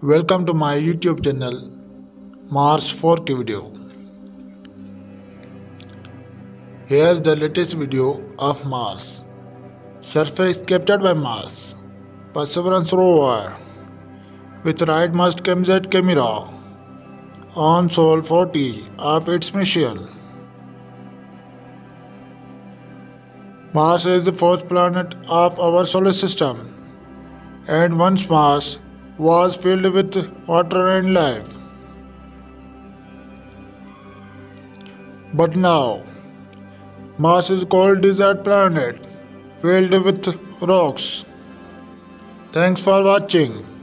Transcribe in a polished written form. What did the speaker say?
Welcome to my YouTube channel Mars 4K video. Here's the latest video of Mars. Surface captured by Mars. Perseverance rover with right must camera on Sol 40 of its mission. Mars is the fourth planet of our solar system, and once Mars was filled with water and life. But now, Mars is cold desert planet filled with rocks. Thanks for watching.